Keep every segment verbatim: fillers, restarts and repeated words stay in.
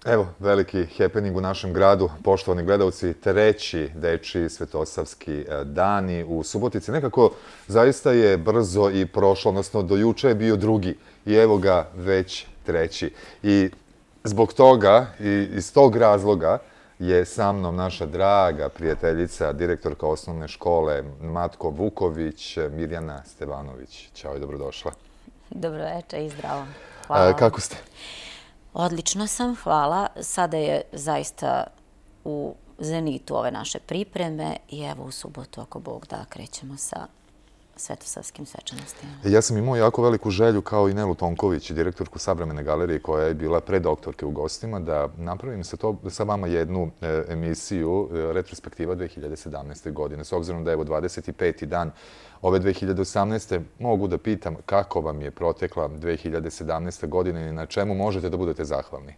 Evo, veliki happening u našem gradu, poštovani gledalci, treći dečiji Svetosavski dani u Subotici. Nekako zaista je brzo i prošlo, odnosno do juče je bio drugi i evo ga već treći. I zbog toga i iz tog razloga je sa mnom naša draga prijateljica, direktorka osnovne škole Matko Vuković, Mirjana Stevanović. Ćao i dobrodošla. Dobroveče i zdravo. Hvala. Kako ste? Odlično sam, hvala. Sada je zaista u zenitu ove naše pripreme i evo u subotu, ako Bog da, krećemo sa svetosavskim svečanostima. Ja sam imao jako veliku želju, kao i Nelu Tonković, direktorku Savremene galerije, koja je bila predoktorke u gostima, da napravim sa vama jednu emisiju retrospektiva dve hiljade sedamnaeste. godine. S obzirom da je evo dvadeset peti dan ove dve hiljade osamnaeste. mogu da pitam kako vam je protekla dve hiljade sedamnaesta. godina i na čemu možete da budete zahvalni?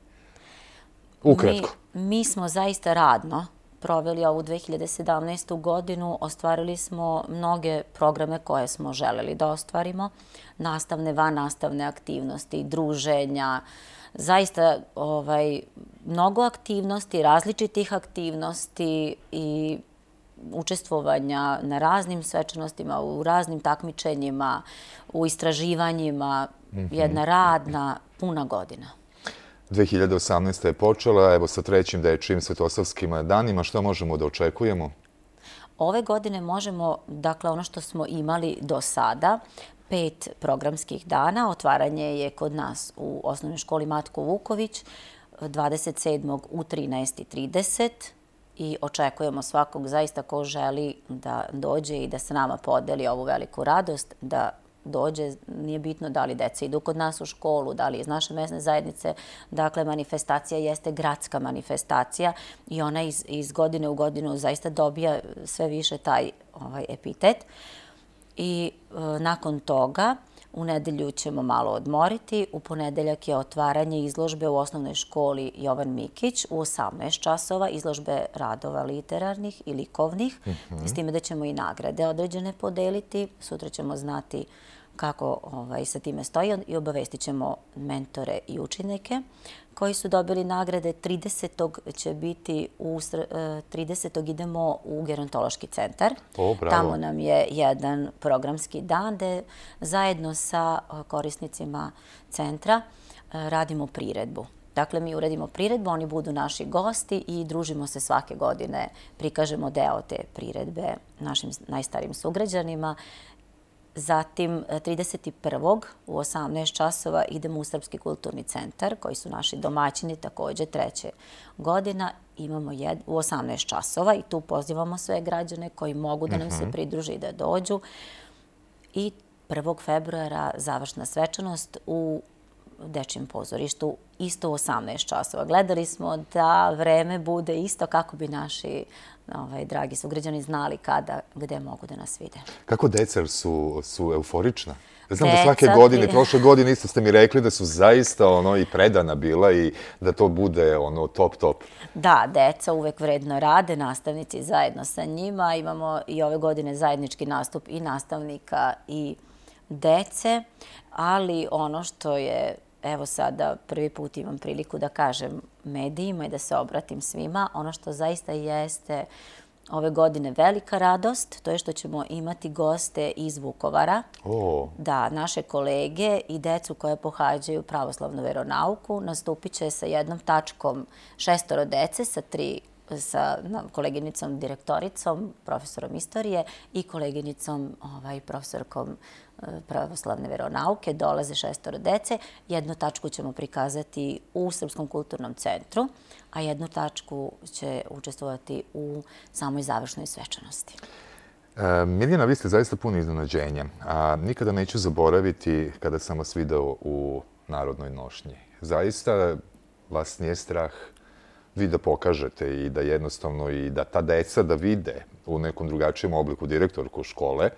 Ukratko. Mi smo zaista radno proveli ovu dve hiljade sedamnaestu. godinu, ostvarili smo mnoge programe koje smo želeli da ostvarimo, nastavne, vannastavne aktivnosti, druženja, zaista mnogo aktivnosti, različitih aktivnosti i učestvovanja na raznim svečanostima, u raznim takmičenjima, u istraživanjima, jedna radna, puna godina. dve hiljade osamnaesta. je počela, evo sa trećim dečijim Svetosavskim danima. Što možemo da očekujemo? Ove godine možemo, dakle, ono što smo imali do sada, pet programskih dana. Otvaranje je kod nas u osnovnoj školi Matko Vuković, dvadeset sedmog u trinaest i trideset i očekujemo svakog zaista ko želi da dođe i da sa nama podeli ovu veliku radost, da dođe, nije bitno da li deca idu kod nas u školu, da li iz naše mesne zajednice. Dakle, manifestacija jeste gradska manifestacija i ona iz godine u godinu zaista dobija sve više taj epitet. I nakon toga u nedelju ćemo malo odmoriti. U ponedeljak je otvaranje izložbe u osnovnoj školi Jovan Mikić u osamnaest časova, izložbe radova literarnih i likovnih, s time da ćemo i nagrade određene podeliti. Sutra ćemo znati kako sa time stoji i obavestit ćemo mentore i učenike koji su dobili nagrade. tridesetog će biti, tridesetog idemo u gerontološki centar. Tamo nam je jedan programski dan gde zajedno sa korisnicima centra radimo priredbu. Dakle, mi uredimo priredbu, oni budu naši gosti i družimo se svake godine, prikažemo deo te priredbe našim najstarijim sugrađanima. Zatim, trideset prvog u osamnaest časova idemo u Srpski kulturni centar, koji su naši domaćini, takođe treće godina. Imamo u osamnaest časova i tu pozivamo sve građane koji mogu da nam se pridruže i da dođu. I prvog februara završna svečanost u Dečijem pozorištu, isto u osamnaest časova. Gledali smo da vreme bude isto kako bi naši dragi sugrađani znali kada, gde mogu da nas vide. Kako deca su euforična? Znam da svake godine, prošle godine isto ste mi rekli da su zaista i predana bila i da to bude top, top. Da, deca uvek vredno rade, nastavnici zajedno sa njima. Imamo i ove godine zajednički nastup i nastavnika i dece, ali ono što je, evo sada prvi put imam priliku da kažem medijima i da se obratim svima, ono što zaista jeste ove godine velika radost, to je što ćemo imati goste iz Vukovara. Da, naše kolege i decu koje pohađaju pravoslavnu veronauku nastupit će sa jednom tačkom šestoro dece sa tri sa koleginicom direktoricom, profesorom istorije i koleginicom profesorkom pravoslavne veronauke. Dolaze šestoro dece. Jednu tačku ćemo prikazati u Srpskom kulturnom centru, a jednu tačku će učestvovati u samoj završnoj svečanosti. Mirjana, vi ste zaista puno iznenađenja. Nikada neću zaboraviti kada sam vas video u Narodnoj nošnji. Zaista vas nije strah vi da pokažete i da jednostavno i da ta deca da vide u nekom drugačijem obliku direktorku škole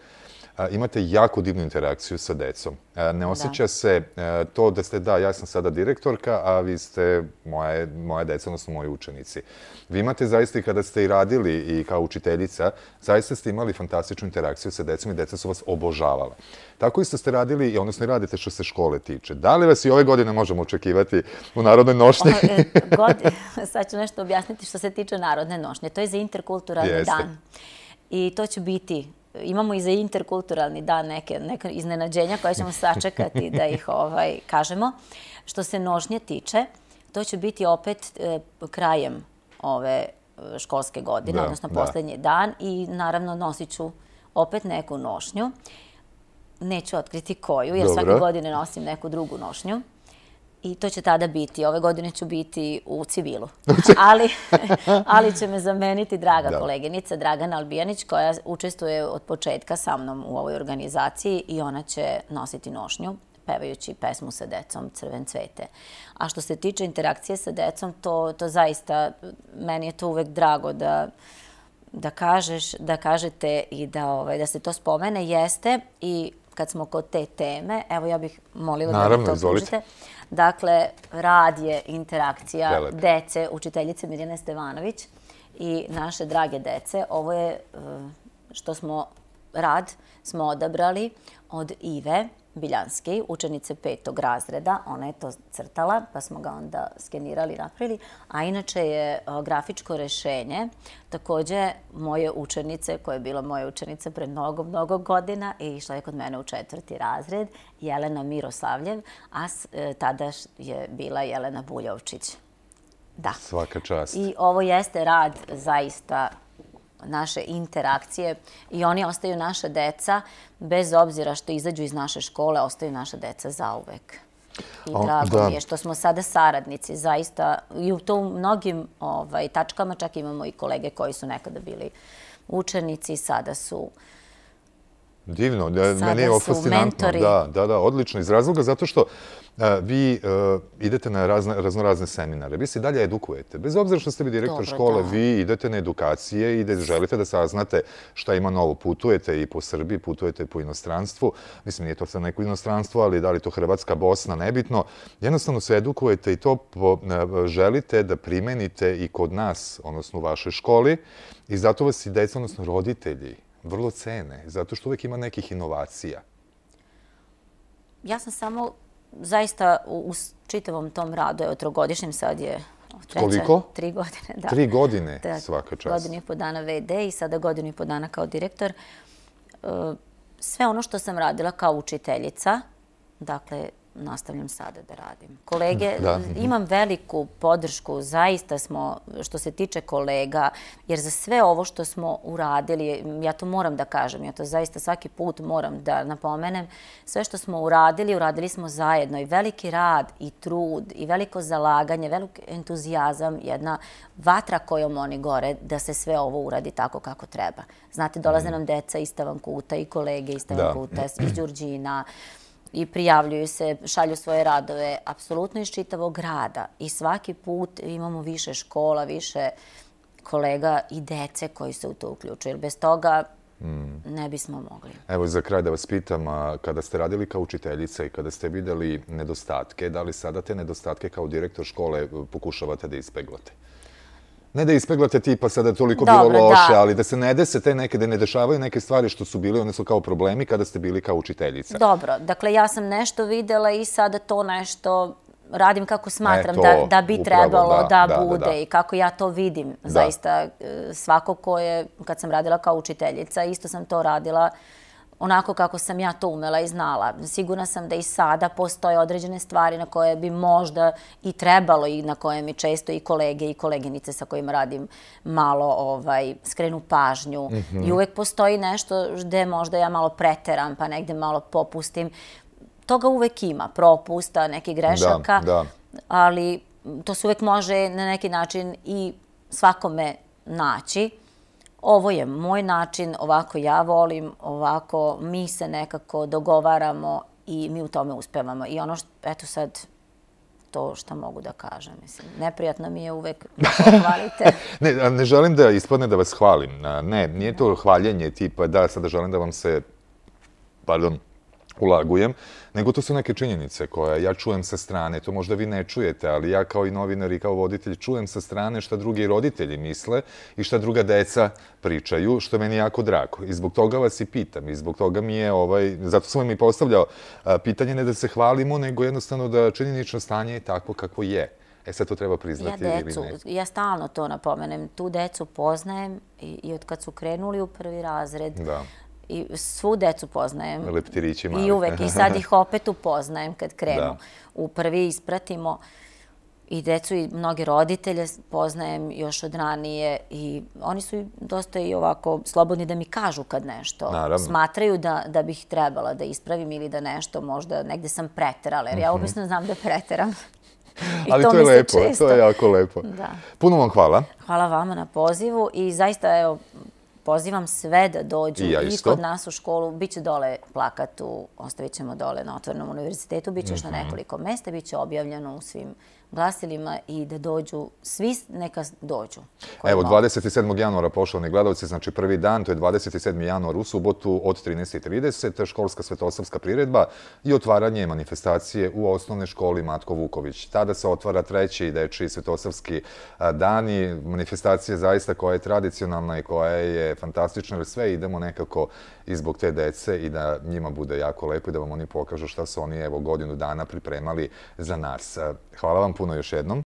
imate jako divnu interakciju sa decom. Ne osjeća se to da ste, da, ja sam sada direktorka, a vi ste moja deca, odnosno moji učenici. Vi imate zaista i kada ste i radili i kao učiteljica, zaista ste imali fantastičnu interakciju sa decom i deca su vas obožavala. Tako isto ste radili, odnosno i radite što se škole tiče. Da li vas i ove godine možemo očekivati u Narodnoj nošnji? Sad ću nešto objasniti što se tiče Narodne nošnje. To je za interkulturalni dan. I to će biti, imamo i za interkulturalni dan neke iznenađenja koje ćemo sačekati da ih kažemo. Što se nošnje tiče, to će biti opet krajem ove školske godine, odnosno poslednji dan i naravno nosit ću opet neku nošnju. Neću otkriti koju, jer svake godine nosim neku drugu nošnju. I to će tada biti. Ove godine ću biti u civilu. Ali će me zameniti draga koleginica Dragana Albijanić, koja učestvuje od početka sa mnom u ovoj organizaciji i ona će nositi nošnju, pevajući pesmu sa decom Crven cvete. A što se tiče interakcije sa decom, to zaista, meni je to uvek drago da da kažeš, da kažete i da se to spomene, jeste i kad smo kod te teme, evo ja bih molila da mi to pružite. Dakle, rad je interakcija dece, učiteljice Mirjane Stevanović i naše drage dece. Ovo je što smo rad smo odabrali od Ive Biljanski, učenice petog razreda. Ona je to crtala, pa smo ga onda skenirali i napravili. A inače je grafičko rešenje takođe moje učenice, koja je bila moja učenica pre mnogo, mnogo godina i išla je kod mene u četvrti razred, Jelena Miroslavljev, a tada je bila Jelena Buljovčić. Da. Svaka čast. I ovo jeste rad zaista naše interakcije i oni ostaju naša deca, bez obzira što izađu iz naše škole, ostaju naša deca zauvek. I drago mi je što smo sada saradnici, zaista, i u to mnogim tačkama, čak imamo i kolege koji su nekada bili učenici, sada su divno, meni je ovo fascinantno. Da, da, da, odlično. Iz razloga zato što vi idete na raznorazne seminare, vi se dalje edukujete. Bez obzira što ste vi direktor škole, vi idete na edukacije i želite da saznate šta ima novo. Putujete i po Srbiji, putujete po inostranstvu. Mislim, nije to sad neko inostranstvo, ali da li to Hrvatska, Bosna, nebitno. Jednostavno se edukujete i to želite da primenite i kod nas, odnosno u vašoj školi. I zato vas i deca, odnosno roditelji, vrlo cene, zato što uvek ima nekih inovacija. Ja sam samo zaista u čitavom tom radu, evo trogodišnjem, sad je treća, tri godine. Tri godine, svaka čast. Godinu i po dana ve de i sada godinu i po dana kao direktor. Sve ono što sam radila kao učiteljica, dakle, nastavljam sada da radim. Kolege, imam veliku podršku, zaista smo, što se tiče kolega, jer za sve ovo što smo uradili, ja to moram da kažem, ja to zaista svaki put moram da napomenem, sve što smo uradili, uradili smo zajedno i veliki rad i trud i veliko zalaganje, velik entuzijazam, jedna vatra kojom oni gore da se sve ovo uradi tako kako treba. Znate, dolaze nam deca iz Tavankuta i kolege iz Tavankuta, iz Đurđina, i prijavljuju se, šalju svoje radove, apsolutno iz čitavog grada. I svaki put imamo više škola, više kolega i dece koji se u to uključuju. Jer bez toga ne bismo mogli. Evo, za kraj da vas pitam, kada ste radili kao učiteljica i kada ste videli nedostatke, da li sada te nedostatke kao direktor škole pokušavate da ispeglate? Ne da ispeglate tipa sada je toliko bilo loše, ali da se ne dese te neke, da ne dešavaju neke stvari što su bili, one su kao problemi kada ste bili kao učiteljica. Dobro, dakle ja sam nešto videla i sada to nešto radim kako smatram da bi trebalo da bude i kako ja to vidim. Zaista svako ko je, kad sam radila kao učiteljica, isto sam to radila onako kako sam ja to umela i znala. Sigurna sam da i sada postoje određene stvari na koje bi možda i trebalo i na koje mi često i kolege i koleginice sa kojima radim malo skrenu pažnju. I uvek postoji nešto gde možda ja malo preteram pa negde malo popustim. Toga uvek ima, propusta, nekih grešaka, ali to se uvek može na neki način i svakome naći. Ovo je moj način, ovako ja volim, ovako mi se nekako dogovaramo i mi u tome uspevamo. I ono što, eto sad, to što mogu da kažem, mislim, neprijatno mi je uvek da pohvalite. Ne, ne želim da ispadne da vas hvalim. Ne, nije to hvaljenje tipa da sada želim da vam se pardon, ulagujem, nego to su neke činjenice koje ja čujem sa strane. To možda vi ne čujete, ali ja kao i novinar i kao voditelj čujem sa strane šta drugi roditelji misle i šta druga deca pričaju, što je meni jako drago. I zbog toga vas i pitam. I zbog toga mi je, ovaj, zato sam vam i postavljao pitanje ne da se hvalimo, nego jednostavno da činjenično stanje je takvo kako je. E sad to treba priznati ja ili decu, ne? Ja stalno to napomenem. Tu decu poznajem i, i od kad su krenuli u prvi razred. Da. I svu decu poznajem. Leptirići mali. I uvek. I sad ih opet upoznajem kad krenu. Da. U prvi ispratimo i decu i mnoge roditelje poznajem još od ranije i oni su dosta i ovako slobodni da mi kažu kad nešto Naravno. smatraju da, da bih trebala da ispravim ili da nešto možda negde sam preterala, jer ja obično znam da preteram. Ali to je lepo, to je jako lepo. Da. Puno vam hvala. Hvala vama na pozivu i zaista, evo, pozivam sve da dođu I ja i isto. kod nas u školu. Biće dole plakat, ostavit ćemo dole na Otvorenom univerzitetu, biće još na nekoliko mesta, biće objavljeno u svim glasilima i da dođu, svi neka dođu. Evo, dvadeset sedmog januara, poštovani gledalci, znači prvi dan, to je dvadeset sedmi januar u subotu od trinaest i trideset, školska svetosavska priredba i otvaranje manifestacije u osnovnoj školi Matko Vuković. Tada se otvara treći dečiji svetosavski dani. Manifestacija zaista koja je tradicionalna i koja je fantastična, jer sve idemo nekako i zbog te dece i da njima bude jako lepo i da vam oni pokažu šta su oni evo godinu dana pripremali za nas. Hvala vam puno još jednom.